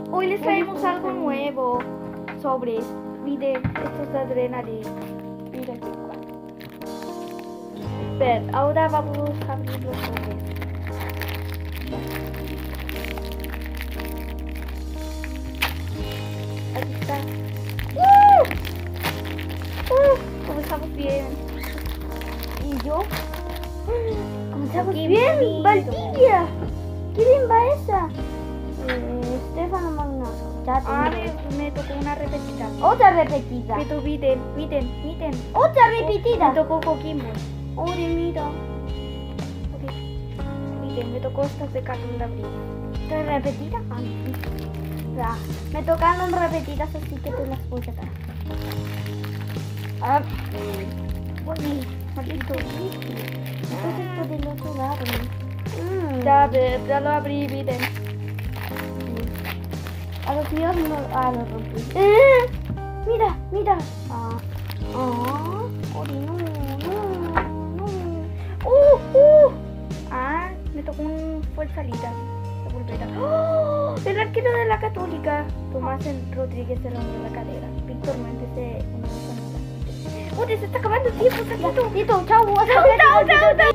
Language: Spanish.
Hoy les traemos algo nuevo. Sobres. Miren, esto es de adrenalina. Mira qué cual. Ver, ahora vamos a abrir los sobres. Aquí está. Comenzamos bien. ¿Y yo? Comenzamos Qué bien, bonito. Valdivia. ¿Qué bien va esa? Stefano Magnosco. Ya Ah, tengo. me tocó una repetida. Otra repetida. Pero miren. Otra repetida. Me tocó Coquimbo. Oye, mira. Ok. Miren, me tocó estas de Carlos Abril. ¿Otra repetida? Ya. Me tocaron repetidas, así que te las voy a dar. Ah, Uy, maldito. entonces por el otro lado. Ya lo abrí, miren. A los míos no. Ah, lo rompí. Mira. Oye, no. Ah, me tocó un fuerza salida. Se volverá. ¡Oh! El arquero de la Católica. Tomás Rodríguez se rompió la cadera. Víctor Méndez se. Uy, se está acabando el tiempo, Saquito. Tito, chao.